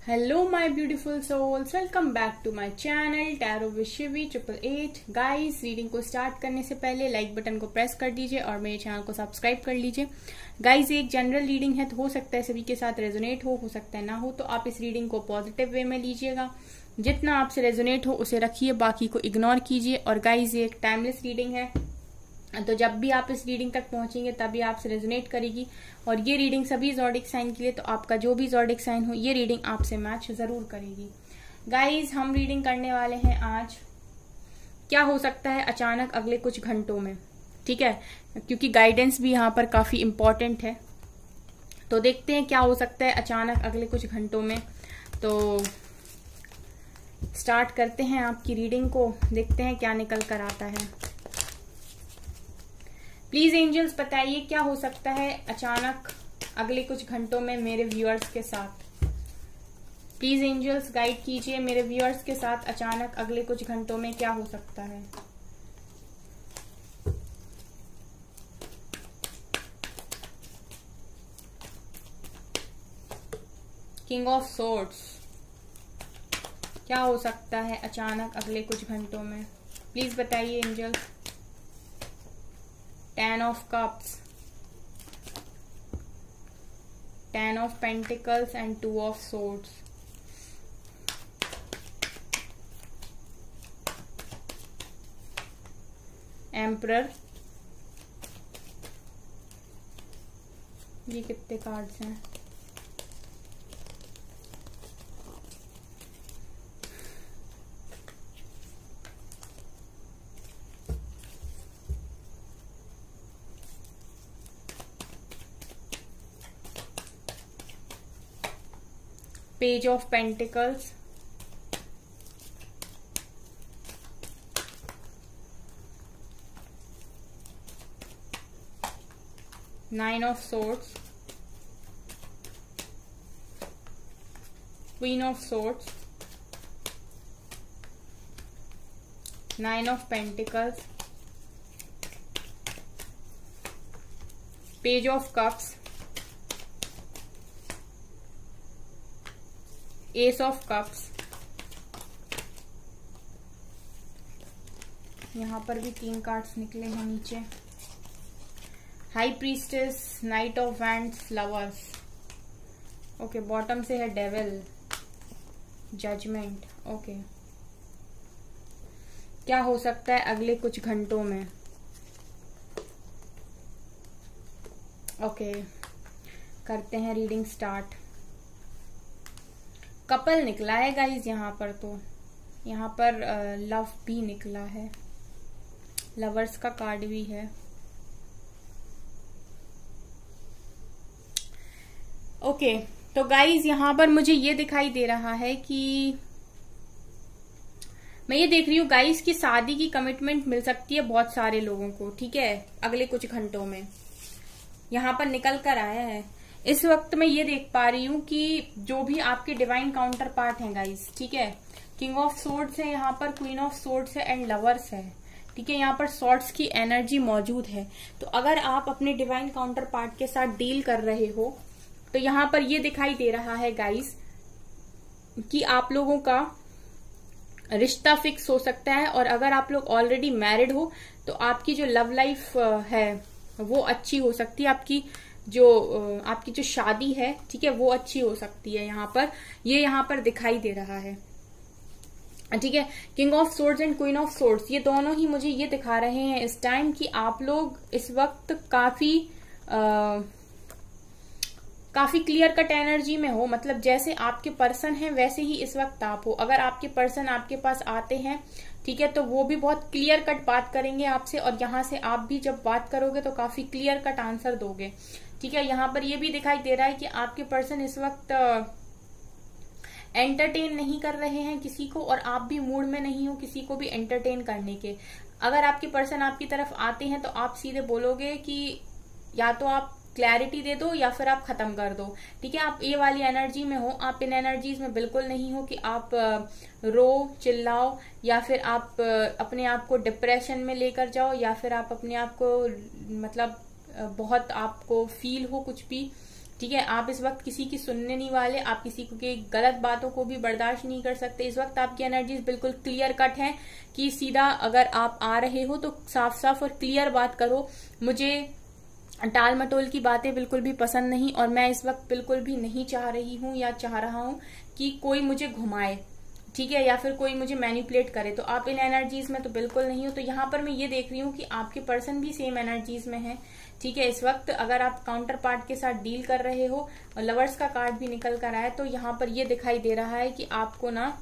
Hello my beautiful souls, welcome back to my channel tarot with Shivi 888। Guys, reading को start करने से पहले like button को press कर दीजिए और मेरे चैनल को सब्सक्राइब कर लीजिए। गाइस, ये एक जनरल रीडिंग है, तो हो सकता है सभी के साथ रेजोनेट हो सकता है ना हो, तो आप इस रीडिंग को पॉजिटिव वे में लीजिएगा। जितना आपसे रेजोनेट हो उसे रखिए, बाकी को इग्नोर कीजिए। और गाइस, ये एक टाइमलेस रीडिंग है, तो जब भी आप इस रीडिंग तक पहुंचेंगे तभी आपसे रेजोनेट करेगी। और ये रीडिंग सभी ज़ोडिक साइन के लिए, तो आपका जो भी ज़ोडिक साइन हो ये रीडिंग आपसे मैच जरूर करेगी। गाइज, हम रीडिंग करने वाले हैं आज क्या हो सकता है अचानक अगले कुछ घंटों में, ठीक है, क्योंकि गाइडेंस भी यहाँ पर काफी इंपॉर्टेंट है। तो देखते हैं क्या हो सकता है अचानक अगले कुछ घंटों में। तो स्टार्ट करते हैं आपकी रीडिंग को, देखते हैं क्या निकल कर आता है। प्लीज एंजल्स बताइए क्या हो सकता है अचानक अगले कुछ घंटों में मेरे व्यूअर्स के साथ। प्लीज एंजल्स गाइड कीजिए, मेरे व्यूअर्स के साथ अचानक अगले कुछ घंटों में क्या हो सकता है। किंग ऑफ सोर्ड्स, क्या हो सकता है अचानक अगले कुछ घंटों में, प्लीज बताइए angels. 10 of cups, 10 of pentacles and 2 of swords. Emperor, ये कितने कार्ड्स हैं। Page of Pentacles, Nine of Swords, Queen of Swords, Nine of Pentacles, Page of Cups, ace of cups, यहाँ पर भी 3 कार्ड्स निकले हैं नीचे। High priestess, knight of wands, lovers. Okay, bottom से है डेविल, जजमेंट। ओके, क्या हो सकता है अगले कुछ घंटों में। ओके, करते हैं रीडिंग स्टार्ट। कपल निकला है गाइज यहाँ पर, तो यहाँ पर लव भी निकला है, लवर्स का कार्ड भी है। ओके, तो गाइज यहाँ पर मुझे ये दिखाई दे रहा है कि मैं ये देख रही हूँ गाइज की शादी की कमिटमेंट मिल सकती है बहुत सारे लोगों को, ठीक है, अगले कुछ घंटों में। यहाँ पर निकल कर आया है। इस वक्त मैं ये देख पा रही हूँ कि जो भी आपके डिवाइन काउंटर पार्ट है गाइस, ठीक है, किंग ऑफ सोर्ड्स है यहाँ पर, क्वीन ऑफ सोर्ड्स है एंड लवर्स है, ठीक है, यहाँ पर सॉर्ड्स की एनर्जी मौजूद है। तो अगर आप अपने डिवाइन काउंटर पार्ट के साथ डील कर रहे हो तो यहाँ पर ये दिखाई दे रहा है गाइस कि आप लोगों का रिश्ता फिक्स हो सकता है। और अगर आप लोग ऑलरेडी मैरिड हो तो आपकी जो लव लाइफ है वो अच्छी हो सकती है, आपकी जो शादी है, ठीक है, वो अच्छी हो सकती है। यहाँ पर दिखाई दे रहा है, ठीक है। King of swords and queen of swords, ये दोनों ही मुझे ये दिखा रहे हैं इस टाइम कि आप लोग इस वक्त काफी क्लियर कट एनर्जी में हो। मतलब जैसे आपके पर्सन है वैसे ही इस वक्त आप हो। अगर आपके पर्सन आपके पास आते हैं, ठीक है, तो वो भी बहुत क्लियर कट बात करेंगे आपसे, और यहाँ से आप भी जब बात करोगे तो काफी क्लियर कट आंसर दोगे, ठीक है। यहाँ पर ये भी दिखाई दे रहा है कि आपके पर्सन इस वक्त एंटरटेन नहीं कर रहे हैं किसी को, और आप भी मूड में नहीं हो किसी को भी एंटरटेन करने के। अगर आपके पर्सन आपकी तरफ आते हैं तो आप सीधे बोलोगे कि या तो आप क्लैरिटी दे दो या फिर आप खत्म कर दो, ठीक है। आप ये वाली एनर्जी में हो, आप इन एनर्जीज में बिल्कुल नहीं हो कि आप रो चिल्लाओ, या फिर आप अपने आप को डिप्रेशन में लेकर जाओ, या फिर आप अपने आप को मतलब बहुत आपको फील हो कुछ भी, ठीक है, आप इस वक्त किसी की सुनने नहीं वाले, आप किसी के गलत बातों को भी बर्दाश्त नहीं कर सकते। इस वक्त आपकी एनर्जीज बिल्कुल क्लियर कट है कि सीधा अगर आप आ रहे हो तो साफ साफ और क्लियर बात करो। मुझे टाल मटोल की बातें बिल्कुल भी पसंद नहीं, और मैं इस वक्त बिल्कुल भी नहीं चाह रही हूँ या चाह रहा हूँ कि कोई मुझे घुमाए, ठीक है, या फिर कोई मुझे मैनिपुलेट करे। तो आप इन एनर्जीज में तो बिल्कुल नहीं हो। तो यहाँ पर मैं ये देख रही हूँ कि आपके पर्सन भी सेम एनर्जीज में है, ठीक है। इस वक्त अगर आप काउंटर पार्ट के साथ डील कर रहे हो, और लवर्स का कार्ड भी निकल कर आया, तो यहाँ पर ये दिखाई दे रहा है कि आपको ना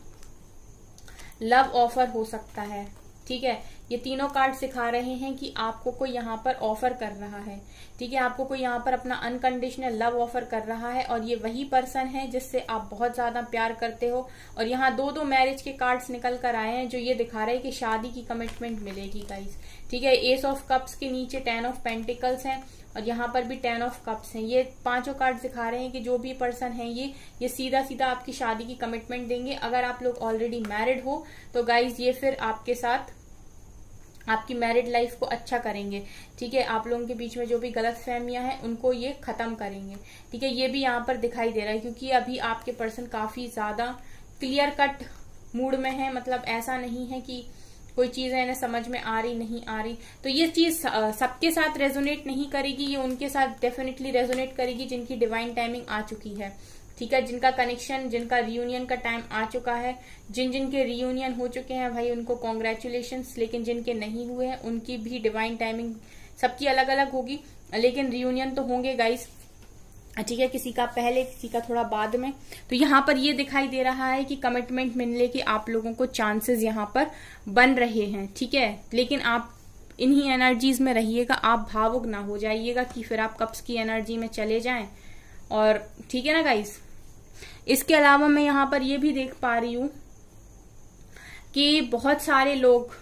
लव ऑफर हो सकता है, ठीक है। ये तीनों कार्ड सिखा रहे हैं कि आपको कोई यहाँ पर ऑफर कर रहा है, ठीक है, आपको कोई यहाँ पर अपना अनकंडीशनल लव ऑफर कर रहा है, और ये वही पर्सन है जिससे आप बहुत ज्यादा प्यार करते हो। और यहाँ दो मैरिज के कार्ड्स निकल कर आए हैं जो ये दिखा रहे हैं कि शादी की कमिटमेंट मिलेगी गाइस, ठीक है। एस ऑफ कप्स के नीचे 10 ऑफ पेंटिकल्स हैं, और यहाँ पर भी 10 ऑफ कप्स हैं। ये पांचों कार्ड दिखा रहे हैं कि जो भी पर्सन है ये सीधा सीधा आपकी शादी की कमिटमेंट देंगे। अगर आप लोग ऑलरेडी मैरिड हो तो गाइज ये फिर आपके साथ आपकी मैरिड लाइफ को अच्छा करेंगे, ठीक है। आप लोगों के बीच में जो भी गलतफहमियां हैं उनको ये खत्म करेंगे, ठीक है। ये भी यहाँ पर दिखाई दे रहा है, क्योंकि अभी आपके पर्सन काफी ज्यादा क्लियर कट मूड में है। मतलब ऐसा नहीं है कि कोई चीज है इन्हें समझ में आ रही नहीं आ रही। तो ये चीज सबके साथ रेजोनेट नहीं करेगी, ये उनके साथ डेफिनेटली रेजोनेट करेगी जिनकी डिवाइन टाइमिंग आ चुकी है, ठीक है, जिनका कनेक्शन, जिनका रियूनियन का टाइम आ चुका है। जिनके रियूनियन हो चुके हैं भाई उनको कॉन्ग्रेचुलेशंस, लेकिन जिनके नहीं हुए हैं उनकी भी डिवाइन टाइमिंग सबकी अलग अलग होगी, लेकिन रियूनियन तो होंगे गाइस, ठीक है। किसी का पहले, किसी का थोड़ा बाद में। तो यहाँ पर ये दिखाई दे रहा है कि कमिटमेंट मिलने के आप लोगों को चांसेस यहाँ पर बन रहे हैं, ठीक है। लेकिन आप इन्हीं एनर्जीज में रहिएगा, आप भावुक ना हो जाइएगा कि फिर आप कप्स की एनर्जी में चले जाएं, और ठीक है ना गाइस। इसके अलावा मैं यहाँ पर ये भी देख पा रही हूँ कि बहुत सारे लोग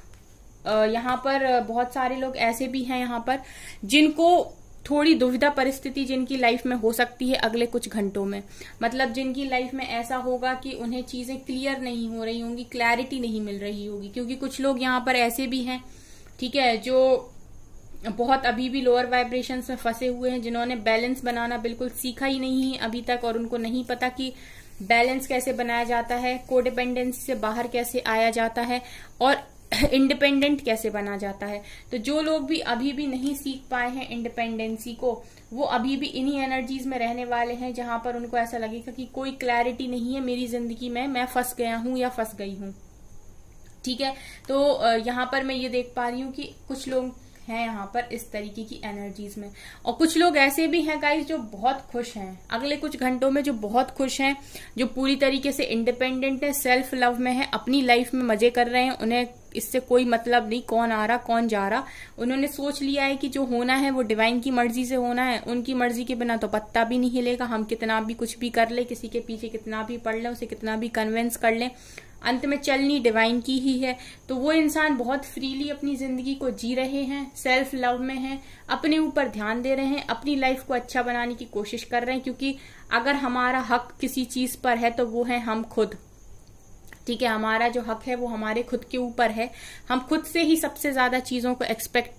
ऐसे भी हैं यहाँ पर जिनको थोड़ी दुविधा परिस्थिति जिनकी लाइफ में हो सकती है अगले कुछ घंटों में। मतलब जिनकी लाइफ में ऐसा होगा कि उन्हें चीजें क्लियर नहीं हो रही होंगी, क्लैरिटी नहीं मिल रही होगी, क्योंकि कुछ लोग यहाँ पर ऐसे भी हैं, ठीक है, जो बहुत अभी भी लोअर वाइब्रेशंस में फंसे हुए हैं, जिन्होंने बैलेंस बनाना बिल्कुल सीखा ही नहीं है अभी तक, और उनको नहीं पता कि बैलेंस कैसे बनाया जाता है, कोडिपेंडेंसी से बाहर कैसे आया जाता है, और इंडिपेंडेंट कैसे बना जाता है। तो जो लोग भी अभी भी नहीं सीख पाए हैं इंडिपेंडेंसी को, वो अभी भी इन्हीं एनर्जीज में रहने वाले हैं जहां पर उनको ऐसा लगेगा कि कोई क्लैरिटी नहीं है मेरी जिंदगी में, मैं फंस गया हूं या फंस गई हूं, ठीक है। तो यहाँ पर मैं ये देख पा रही हूँ कि कुछ लोग हैं यहाँ पर इस तरीके की एनर्जीज में, और कुछ लोग ऐसे भी हैं गाइस जो बहुत खुश हैं अगले कुछ घंटों में, जो बहुत खुश हैं, जो पूरी तरीके से इंडिपेंडेंट है, सेल्फ लव में है, अपनी लाइफ में मजे कर रहे हैं, उन्हें इससे कोई मतलब नहीं कौन आ रहा कौन जा रहा। उन्होंने सोच लिया है कि जो होना है वो डिवाइन की मर्जी से होना है, उनकी मर्जी के बिना तो पत्ता भी नहीं हिलेगा। हम कितना भी कुछ भी कर ले, किसी के पीछे कितना भी पढ़ ले, उसे कितना भी कन्विंस कर ले, अंत में चलनी डिवाइन की ही है। तो वो इंसान बहुत फ्रीली अपनी जिंदगी को जी रहे हैं, सेल्फ लव में हैं, अपने ऊपर ध्यान दे रहे हैं, अपनी लाइफ को अच्छा बनाने की कोशिश कर रहे हैं। क्योंकि अगर हमारा हक किसी चीज पर है तो वो है हम खुद, ठीक है। हमारा जो हक है वो हमारे खुद के ऊपर है, हम खुद से ही सबसे ज्यादा चीजों को एक्सपेक्ट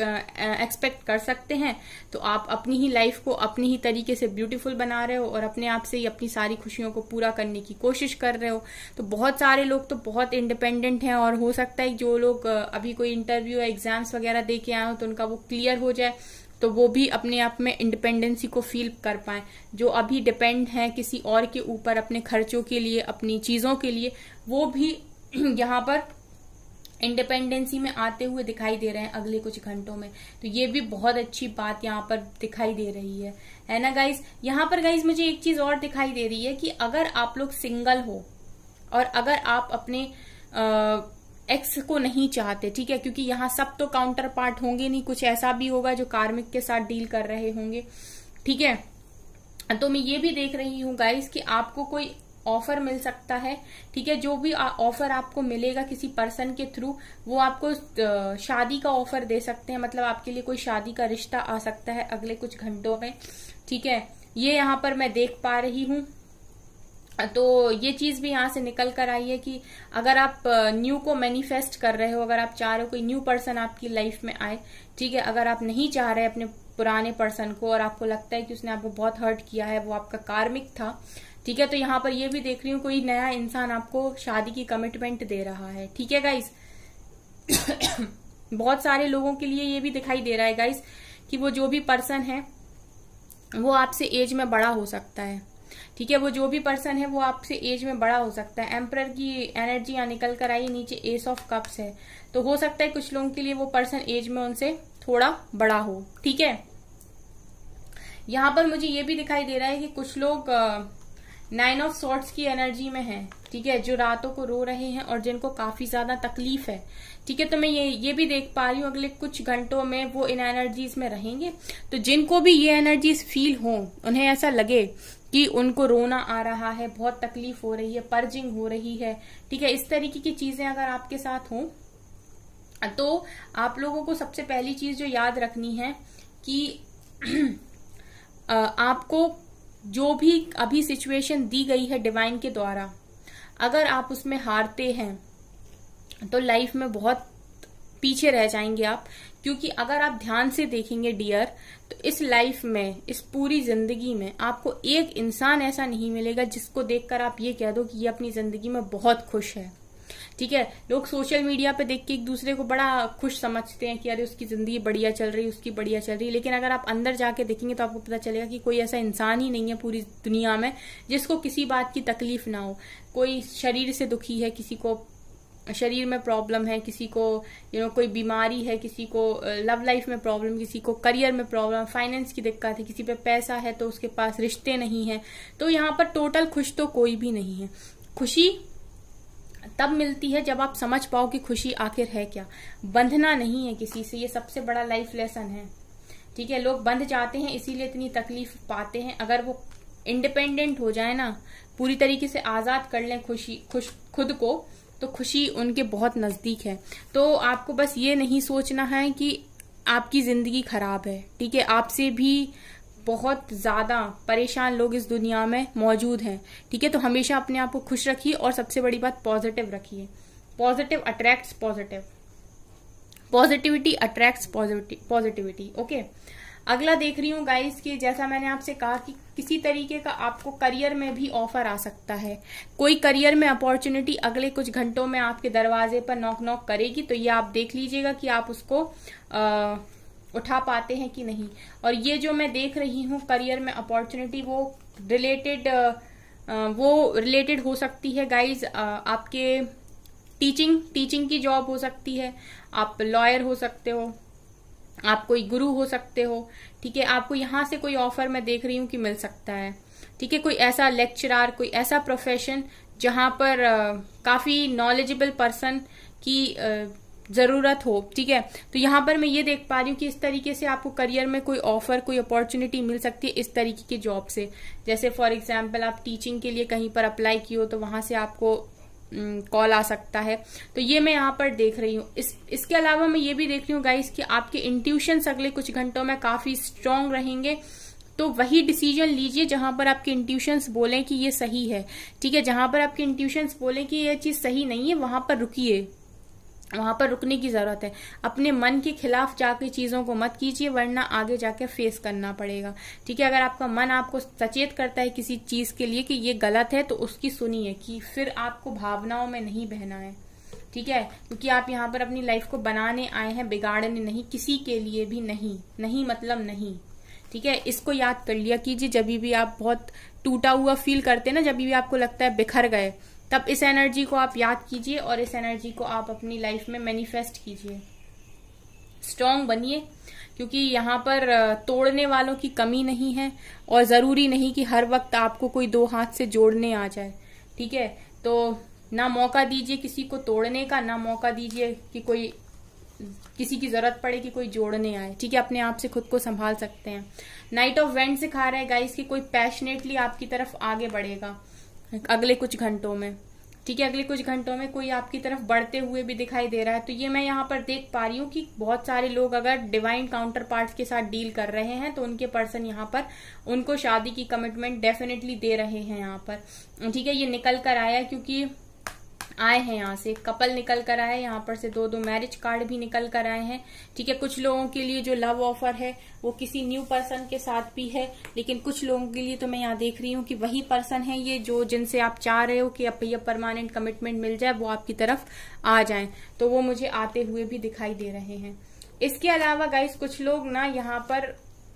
कर सकते हैं। तो आप अपनी ही लाइफ को अपनी ही तरीके से ब्यूटीफुल बना रहे हो, और अपने आप से ही अपनी सारी खुशियों को पूरा करने की कोशिश कर रहे हो। तो बहुत सारे लोग तो बहुत इंडिपेंडेंट हैं, और हो सकता है जो लोग अभी कोई इंटरव्यू या एग्जाम्स वगैरह दे के आए हो तो उनका वो क्लियर हो जाए, तो वो भी अपने आप में इंडिपेंडेंसी को फील कर पाए। जो अभी डिपेंड है किसी और के ऊपर अपने खर्चों के लिए, अपनी चीजों के लिए, वो भी यहाँ पर इंडिपेंडेंसी में आते हुए दिखाई दे रहे हैं अगले कुछ घंटों में। तो ये भी बहुत अच्छी बात यहाँ पर दिखाई दे रही है ना गाइज। यहाँ पर गाइज मुझे एक चीज और दिखाई दे रही है कि अगर आप लोग सिंगल हो और अगर आप अपने एक्स को नहीं चाहते, ठीक है, क्योंकि यहाँ सब तो काउंटर पार्ट होंगे नहीं, कुछ ऐसा भी होगा जो कार्मिक के साथ डील कर रहे होंगे, ठीक है। तो मैं ये भी देख रही हूँ गाइज कि आपको कोई ऑफर मिल सकता है, ठीक है। जो भी ऑफर आपको मिलेगा किसी पर्सन के थ्रू, वो आपको शादी का ऑफर दे सकते हैं। मतलब आपके लिए कोई शादी का रिश्ता आ सकता है अगले कुछ घंटों में, ठीक है। ये यहाँ पर मैं देख पा रही हूँ। तो ये चीज भी यहाँ से निकल कर आई है कि अगर आप न्यू को मैनिफेस्ट कर रहे हो, अगर आप चाह रहे हो कोई न्यू पर्सन आपकी लाइफ में आए, ठीक है, अगर आप नहीं चाह रहे अपने पुराने पर्सन को और आपको लगता है कि उसने आपको बहुत हर्ट किया है, वो आपका कार्मिक था। ठीक है, तो यहाँ पर ये भी देख रही हूँ कोई नया इंसान आपको शादी की कमिटमेंट दे रहा है। ठीक है गाइस, बहुत सारे लोगों के लिए ये भी दिखाई दे रहा है गाइस कि वो जो भी पर्सन है वो आपसे एज में बड़ा हो सकता है। ठीक है, वो जो भी पर्सन है वो आपसे एज में बड़ा हो सकता है। एम्परर की एनर्जी यहाँ निकल कर आई, नीचे एस ऑफ कप्स है, तो हो सकता है कुछ लोगों के लिए वो पर्सन एज में उनसे थोड़ा बड़ा हो। ठीक है, यहाँ पर मुझे ये भी दिखाई दे रहा है कि कुछ लोग 9 ऑफ सॉर्ड्स की एनर्जी में हैं। ठीक है, जो रातों को रो रहे हैं और जिनको काफी ज्यादा तकलीफ है। ठीक है, तो मैं ये भी देख पा रही हूँ अगले कुछ घंटों में वो इन एनर्जीज में रहेंगे। तो जिनको भी ये एनर्जीज फील हो, उन्हें ऐसा लगे कि उनको रोना आ रहा है, बहुत तकलीफ हो रही है, पर्जिंग हो रही है, ठीक है, इस तरीके की चीजें अगर आपके साथ हो तो आप लोगों को सबसे पहली चीज जो याद रखनी है कि आपको जो भी अभी सिचुएशन दी गई है डिवाइन के द्वारा, अगर आप उसमें हारते हैं तो लाइफ में बहुत पीछे रह जाएंगे आप। क्योंकि अगर आप ध्यान से देखेंगे डियर, तो इस लाइफ में, इस पूरी जिंदगी में आपको एक इंसान ऐसा नहीं मिलेगा जिसको देखकर आप ये कह दो कि ये अपनी जिंदगी में बहुत खुश है। ठीक है, लोग सोशल मीडिया पे देख के एक दूसरे को बड़ा खुश समझते हैं कि अरे उसकी जिंदगी बढ़िया चल रही, उसकी बढ़िया चल रही, लेकिन अगर आप अंदर जाके देखेंगे तो आपको पता चलेगा कि कोई ऐसा इंसान ही नहीं है पूरी दुनिया में जिसको किसी बात की तकलीफ ना हो। कोई शरीर से दुखी है, किसी को शरीर में प्रॉब्लम है, किसी को कोई बीमारी है, किसी को लव लाइफ में प्रॉब्लम, किसी को करियर में प्रॉब्लम, फाइनेंस की दिक्कत है, किसी पे पैसा है तो उसके पास रिश्ते नहीं है। तो यहाँ पर टोटल खुश तो कोई भी नहीं है। खुशी तब मिलती है जब आप समझ पाओ कि खुशी आखिर है क्या। बंधना नहीं है किसी से, ये सबसे बड़ा लाइफ लेसन है। ठीक है, लोग बंध जाते हैं इसीलिए इतनी तकलीफ पाते हैं। अगर वो इंडिपेंडेंट हो जाए ना, पूरी तरीके से आजाद कर लें खुद को, तो खुशी उनके बहुत नजदीक है। तो आपको बस ये नहीं सोचना है कि आपकी जिंदगी खराब है। ठीक है, आपसे भी बहुत ज्यादा परेशान लोग इस दुनिया में मौजूद हैं। ठीक है, तो हमेशा अपने आप को खुश रखिए और सबसे बड़ी बात पॉजिटिव रखिए। Positive attracts positive, positivity attracts positivity. Okay, अगला देख रही हूँ गाइस कि जैसा मैंने आपसे कहा कि किसी तरीके का आपको करियर में भी ऑफर आ सकता है। कोई करियर में अपॉर्चुनिटी अगले कुछ घंटों में आपके दरवाजे पर नॉक करेगी, तो ये आप देख लीजिएगा कि आप उसको उठा पाते हैं कि नहीं। और ये जो मैं देख रही हूँ करियर में अपॉर्चुनिटी, वो रिलेटेड हो सकती है गाइज आपके टीचिंग की जॉब हो सकती है, आप लॉयर हो सकते हो, आप कोई गुरु हो सकते हो। ठीक है, आपको यहाँ से कोई ऑफर मैं देख रही हूँ कि मिल सकता है। ठीक है, कोई ऐसा लेक्चरर, कोई ऐसा प्रोफेशन जहां पर काफी नॉलेजेबल पर्सन की जरूरत हो। ठीक है, तो यहाँ पर मैं ये देख पा रही हूँ कि इस तरीके से आपको करियर में कोई ऑफर, कोई अपॉर्चुनिटी मिल सकती है इस तरीके की जॉब से। जैसे फॉर एग्जाम्पल आप टीचिंग के लिए कहीं पर अप्लाई किए हो तो वहां से आपको कॉल आ सकता है। तो ये मैं यहाँ पर देख रही हूँ। इसके अलावा मैं ये भी देख रही हूँ गाइस कि आपके इंट्यूशंस अगले कुछ घंटों में काफी स्ट्रांग रहेंगे। तो वही डिसीजन लीजिए जहां पर आपके इंट्यूशंस बोलें कि ये सही है। ठीक है, जहां पर आपके इंट्यूशंस बोलें कि ये चीज सही नहीं है, वहां पर रुकिए, वहां पर रुकने की जरूरत है। अपने मन के खिलाफ जाके चीजों को मत कीजिए, वरना आगे जाके फेस करना पड़ेगा। ठीक है, अगर आपका मन आपको सचेत करता है किसी चीज के लिए कि ये गलत है, तो उसकी सुनिए, कि फिर आपको भावनाओं में नहीं बहना है। ठीक है, क्योंकि आप यहाँ पर अपनी लाइफ को बनाने आए हैं, बिगाड़ने नहीं, किसी के लिए भी नहीं मतलब नहीं। ठीक है, इसको याद कर लिया कीजिए। जब भी आप बहुत टूटा हुआ फील करते हैं ना, जब भी आपको लगता है बिखर गए, तब इस एनर्जी को आप याद कीजिए और इस एनर्जी को आप अपनी लाइफ में मैनिफेस्ट कीजिए। स्ट्रांग बनिए, क्योंकि यहाँ पर तोड़ने वालों की कमी नहीं है और जरूरी नहीं कि हर वक्त आपको कोई दो हाथ से जोड़ने आ जाए। ठीक है, तो ना मौका दीजिए किसी को तोड़ने का, ना मौका दीजिए कि कोई किसी की जरूरत पड़े कि कोई जोड़ने आए। ठीक है, अपने आप से खुद को संभाल सकते हैं। नाइट ऑफ वेंट सिखा रहा है गाइस कि कोई पैशनेटली आपकी तरफ आगे बढ़ेगा अगले कुछ घंटों में। ठीक है, अगले कुछ घंटों में कोई आपकी तरफ बढ़ते हुए भी दिखाई दे रहा है। तो ये मैं यहाँ पर देख पा रही हूँ कि बहुत सारे लोग अगर डिवाइन काउंटर पार्ट्स के साथ डील कर रहे हैं तो उनके पर्सन यहाँ पर उनको शादी की कमिटमेंट डेफिनेटली दे रहे हैं यहाँ पर। ठीक है, ये निकल कर आया क्योंकि आए हैं, यहाँ से कपल निकल कर आए, यहाँ पर से 2 मैरिज कार्ड भी निकल कर आए हैं। ठीक है, कुछ लोगों के लिए जो लव ऑफर है वो किसी न्यू पर्सन के साथ भी है, लेकिन कुछ लोगों के लिए तो मैं यहाँ देख रही हूँ कि वही पर्सन है ये जो जिनसे आप चाह रहे हो कि अब भैया परमानेंट कमिटमेंट मिल जाए, वो आपकी तरफ आ जाए, तो वो मुझे आते हुए भी दिखाई दे रहे हैं। इसके अलावा गाइस कुछ लोग ना यहाँ पर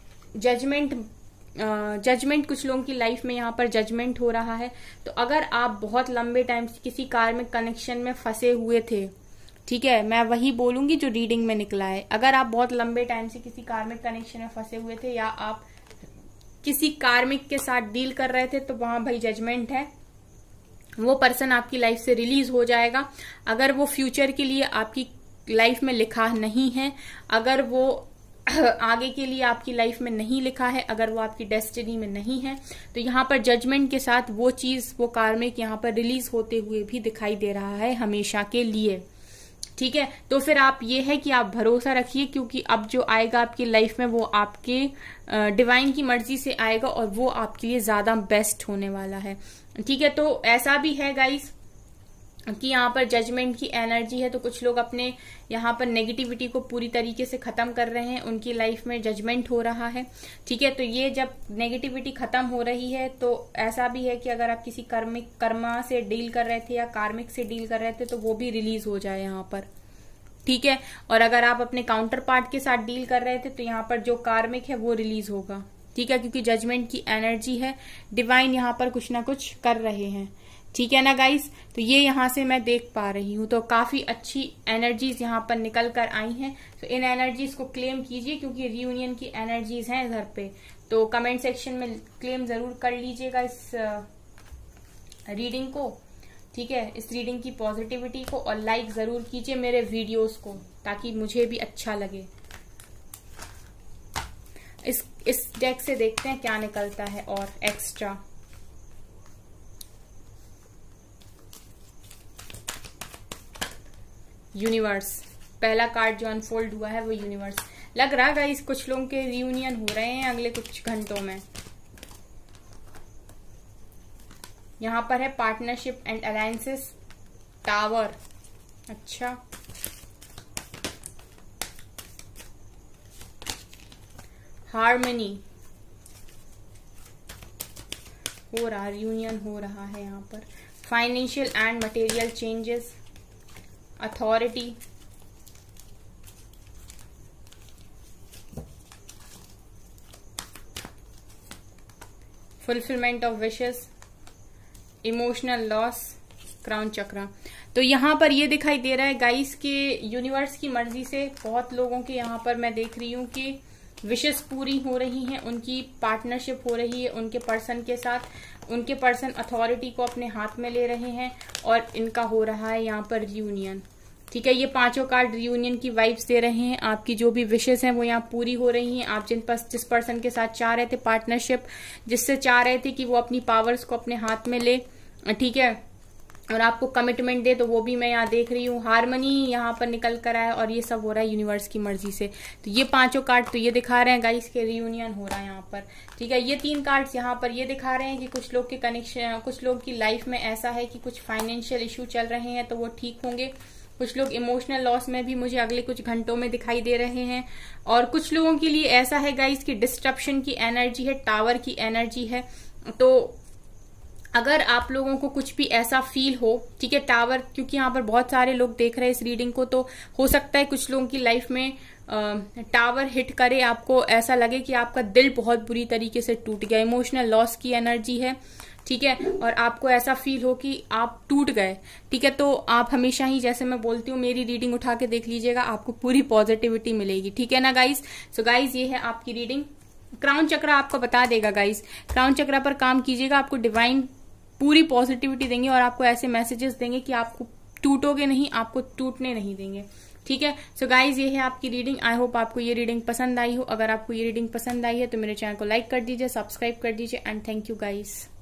जजमेंट कुछ लोगों की लाइफ में यहाँ पर जजमेंट हो रहा है। तो अगर आप बहुत लंबे टाइम से किसी कार्मिक कनेक्शन में फंसे हुए थे, ठीक है, मैं वही बोलूंगी जो रीडिंग में निकला है, अगर आप बहुत लंबे टाइम से किसी कार्मिक कनेक्शन में फंसे हुए थे या आप किसी कार्मिक के साथ डील कर रहे थे, तो वहां भाई जजमेंट है, वो पर्सन आपकी लाइफ से रिलीज हो जाएगा। अगर वो फ्यूचर के लिए आपकी लाइफ में लिखा नहीं है, अगर वो आगे के लिए आपकी लाइफ में नहीं लिखा है, अगर वो आपकी डेस्टिनी में नहीं है, तो यहाँ पर जजमेंट के साथ वो चीज, वो कार्मिक यहाँ पर रिलीज होते हुए भी दिखाई दे रहा है हमेशा के लिए। ठीक है, तो फिर आप ये है कि आप भरोसा रखिए, क्योंकि अब जो आएगा आपकी लाइफ में वो आपके डिवाइन की मर्जी से आएगा और वो आपके लिए ज्यादा बेस्ट होने वाला है। ठीक है, तो ऐसा भी है गाइस कि यहाँ पर जजमेंट की एनर्जी है, तो कुछ लोग अपने यहाँ पर नेगेटिविटी को पूरी तरीके से खत्म कर रहे हैं, उनकी लाइफ में जजमेंट हो रहा है। ठीक है, तो ये जब नेगेटिविटी खत्म हो रही है तो ऐसा भी है कि अगर आप किसी कर्मा से डील कर रहे थे या कार्मिक से डील कर रहे थे, तो वो भी रिलीज हो जाए यहाँ पर। ठीक है, और अगर आप अपने काउंटर पार्ट के साथ डील कर रहे थे, तो यहाँ पर जो कार्मिक है वो रिलीज होगा। ठीक है, क्योंकि जजमेंट की एनर्जी है, डिवाइन यहाँ पर कुछ ना कुछ कर रहे हैं। ठीक है ना गाइस, तो ये यहाँ से मैं देख पा रही हूँ, तो काफी अच्छी एनर्जीज यहाँ पर निकल कर आई हैं। तो इन एनर्जीज को क्लेम कीजिए, क्योंकि रियूनियन की एनर्जीज हैं इधर पे, तो कमेंट सेक्शन में क्लेम जरूर कर लीजिएगा इस रीडिंग को। ठीक है, इस रीडिंग की पॉजिटिविटी को, और लाइक जरूर कीजिए मेरे वीडियोस को, ताकि मुझे भी अच्छा लगे। इस डेक से देखते हैं क्या निकलता है और एक्स्ट्रा। यूनिवर्स, पहला कार्ड जो अनफोल्ड हुआ है वो यूनिवर्स। लग रहा है गाइस कुछ लोगों के रियूनियन हो रहे हैं अगले कुछ घंटों में। यहां पर है पार्टनरशिप एंड अलायंसेस, टावर। अच्छा, हार्मनी हो रहा, रियूनियन हो रहा है यहाँ पर। Financial and material changes, authority, fulfilment of wishes, emotional loss, crown chakra. तो यहाँ पर ये दिखाई दे रहा है गाइस के यूनिवर्स की मर्जी से बहुत लोगों के यहाँ पर मैं देख रही हूँ कि विशेस पूरी हो रही हैं, उनकी पार्टनरशिप हो रही है उनके पर्सन के साथ। उनके पर्सन अथॉरिटी को अपने हाथ में ले रहे हैं और इनका हो रहा है यहाँ पर रियूनियन। ठीक है, ये पांचों कार्ड रियूनियन की वाइब्स दे रहे हैं। आपकी जो भी विशेस हैं वो यहाँ पूरी हो रही हैं। आप जिस पर्सन के साथ चाह रहे थे पार्टनरशिप, जिससे चाह रहे थे कि वो अपनी पावर्स को अपने हाथ में ले, ठीक है, और आपको कमिटमेंट दे, तो वो भी मैं यहाँ देख रही हूँ। हार्मनी यहाँ पर निकल कर आया और ये सब हो रहा है यूनिवर्स की मर्जी से। तो ये पांचों कार्ड तो ये दिखा रहे हैं गाइस के रियूनियन हो रहा है यहाँ पर। ठीक है, ये 3 कार्ड्स यहाँ पर ये दिखा रहे हैं कि कुछ लोग के कनेक्शन, कुछ लोग की लाइफ में ऐसा है कि कुछ फाइनेंशियल इश्यू चल रहे हैं तो वो ठीक होंगे। कुछ लोग इमोशनल लॉस में भी मुझे अगले कुछ घंटों में दिखाई दे रहे हैं। और कुछ लोगों के लिए ऐसा है गाइस की डिस्ट्रप्शन की एनर्जी है, टावर की एनर्जी है। तो अगर आप लोगों को कुछ भी ऐसा फील हो, ठीक है, टावर, क्योंकि यहाँ पर बहुत सारे लोग देख रहे हैं इस रीडिंग को, तो हो सकता है कुछ लोगों की लाइफ में टावर हिट करे, आपको ऐसा लगे कि आपका दिल बहुत बुरी तरीके से टूट गया। इमोशनल लॉस की एनर्जी है, ठीक है, और आपको ऐसा फील हो कि आप टूट गए। ठीक है, तो आप हमेशा ही, जैसे मैं बोलती हूँ, मेरी रीडिंग उठा के देख लीजिएगा, आपको पूरी पॉजिटिविटी मिलेगी। ठीक है ना गाइस। सो गाइस, ये है आपकी रीडिंग। क्राउन चक्रा आपको बता देगा गाइस। क्राउन चक्रा पर काम कीजिएगा, आपको डिवाइन पूरी पॉजिटिविटी देंगे और आपको ऐसे मैसेजेस देंगे कि आपको टूटोगे नहीं, आपको टूटने नहीं देंगे। ठीक है, सो गाइज, ये है आपकी रीडिंग। आई होप आपको ये रीडिंग पसंद आई हो। अगर आपको ये रीडिंग पसंद आई है तो मेरे चैनल को लाइक कर दीजिए, सब्सक्राइब कर दीजिए, एंड थैंक यू गाइज।